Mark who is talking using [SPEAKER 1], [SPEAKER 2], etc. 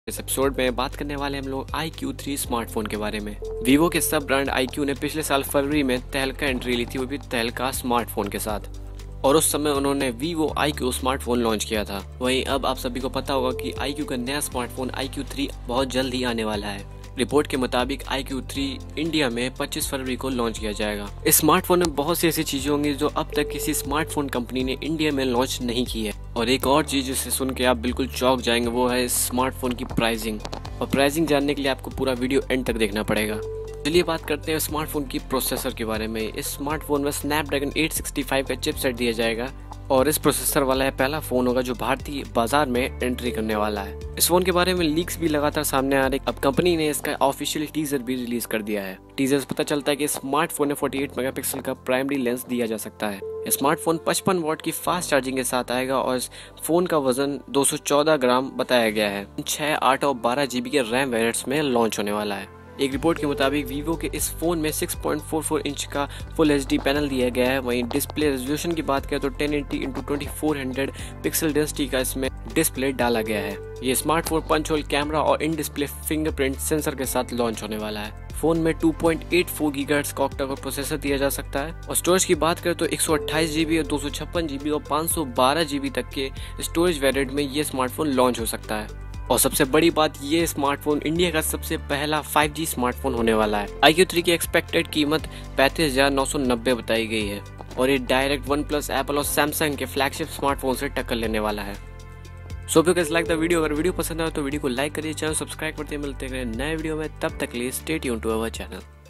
[SPEAKER 1] इस एपिसोड में बात करने वाले हम लोग iQ3 स्मार्टफोन के बारे में। वीवो के सब ब्रांड iQ ने पिछले साल फरवरी में तहलका एंट्री ली थी, वो भी तहलका स्मार्टफोन के साथ, और उस समय उन्होंने वीवो iQ स्मार्टफोन लॉन्च किया था। वहीं अब आप सभी को पता होगा कि iQ का नया स्मार्टफोन iQ3 बहुत जल्द ही आने वाला है। रिपोर्ट के मुताबिक iQ3 इंडिया में 25 फरवरी को लॉन्च किया जाएगा। इस स्मार्टफोन में बहुत सी ऐसी चीजें होंगी जो अब तक किसी स्मार्टफोन कंपनी ने इंडिया में लॉन्च नहीं की है। और एक और चीज जिसे सुन के आप बिल्कुल चौंक जाएंगे वो है इस स्मार्टफोन की प्राइसिंग। और प्राइसिंग जानने के लिए आपको पूरा वीडियो एंड तक देखना पड़ेगा। चलिए बात करते हैं स्मार्टफोन की प्रोसेसर के बारे में। इस स्मार्टफोन में स्नैपड्रैगन 865 का चिपसेट दिया जाएगा और इस प्रोसेसर वाला है पहला फोन होगा जो भारतीय बाजार में एंट्री करने वाला है। इस फोन के बारे में लीक्स भी लगातार सामने आ रहे। अब कंपनी ने इसका ऑफिशियल टीजर भी रिलीज कर दिया है। टीजर से पता चलता है कि स्मार्टफोन में 48 मेगापिक्सल का प्राइमरी लेंस दिया जा सकता है। स्मार्टफोन 55 वॉट की फास्ट चार्जिंग के साथ आएगा और इस फोन का वजन 214 ग्राम बताया गया है। 6, 8 और 12 GB के रैम वेरिएंट्स में लॉन्च होने वाला है। एक रिपोर्ट के मुताबिक वीवो के इस फोन में 6.44 इंच का फुल HD पैनल दिया गया है। वहीं डिस्प्ले रेजोल्यूशन की बात करें तो 1080x2400 पिक्सल डेंसिटी का इसमें डिस्प्ले डाला गया है। ये स्मार्टफोन पंच होल कैमरा और इन डिस्प्ले फिंगरप्रिंट सेंसर के साथ लॉन्च होने वाला है। फोन में 2.84 गीगाहर्ट्ज का ऑक्टा कोर प्रोसेसर दिया जा सकता है। और स्टोरेज की बात करें तो 128 GB और 256 GB और 512 GB तक के स्टोरेज वेरिएंट में ये स्मार्टफोन लॉन्च हो सकता है। और सबसे बड़ी बात, ये स्मार्टफोन इंडिया का सबसे पहला 5G स्मार्टफोन होने वाला है। iQ3 की एक्सपेक्टेड कीमत 35,990 बताई गई है और ये डायरेक्ट OnePlus, एप्पल और सैमसंग के फ्लैगशिप स्मार्टफोन से टक्कर लेने वाला है। So you guys like the video. अगर वीडियो पसंद आए तो वीडियो को लाइक करिए, चैनल सब्सक्राइब करते मिलते हैं नए वीडियो में। तब तक के लिए stay tuned to our channel.